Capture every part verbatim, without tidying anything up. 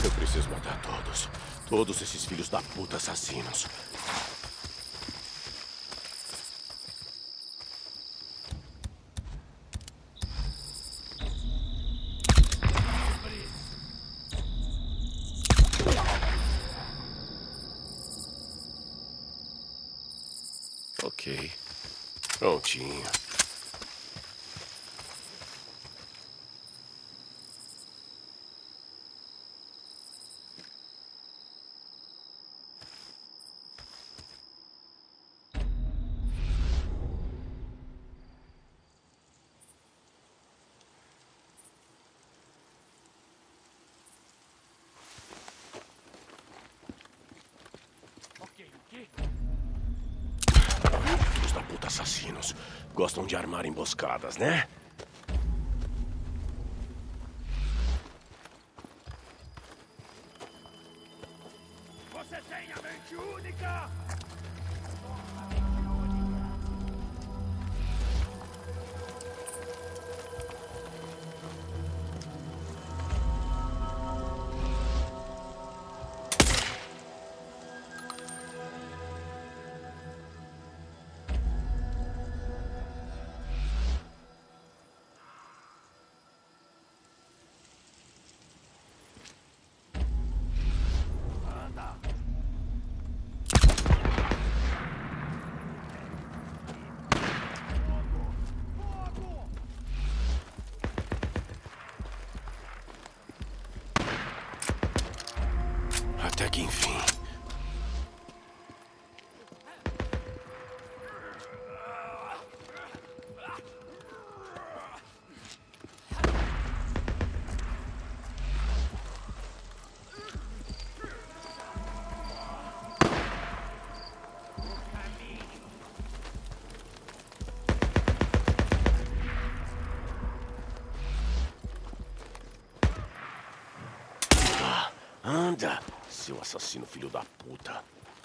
Eu preciso matar todos. Todos esses filhos da puta assassinos. Ok. Prontinho. Filhos da puta assassinos. Gostam de armar emboscadas, né? Você tem a mente única! Até que enfim. Ah, anda, seu assassino filho da puta.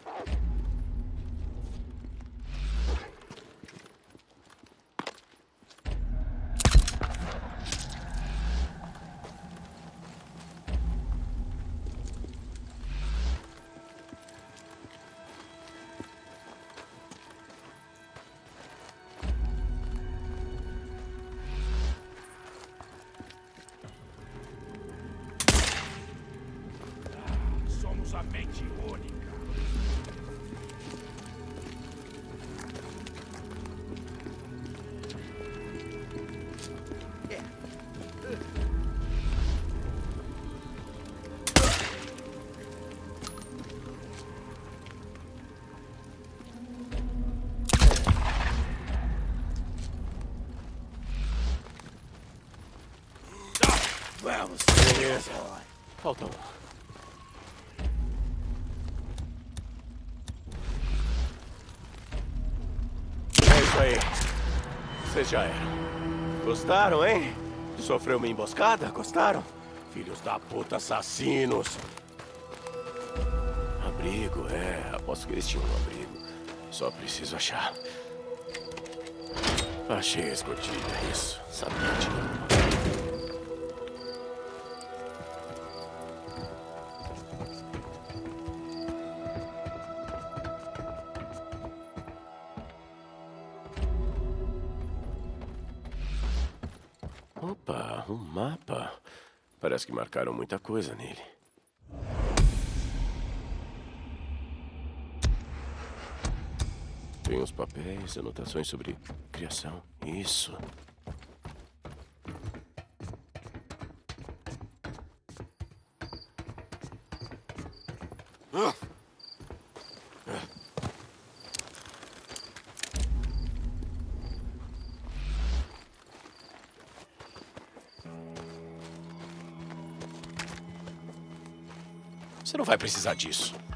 Somos a mente única. Vamos, beleza. Falta um. É isso aí. Vocês já eram. Gostaram, hein? Sofreu uma emboscada? Gostaram? Filhos da puta assassinos. Abrigo, é. Aposto que eles tinham um abrigo. Só preciso achar. Achei a escotilha, isso. Sabia que tinha uma. Opa, um mapa. Parece que marcaram muita coisa nele. Tem uns papéis, anotações sobre criação. Isso. Ah! Você não vai precisar disso.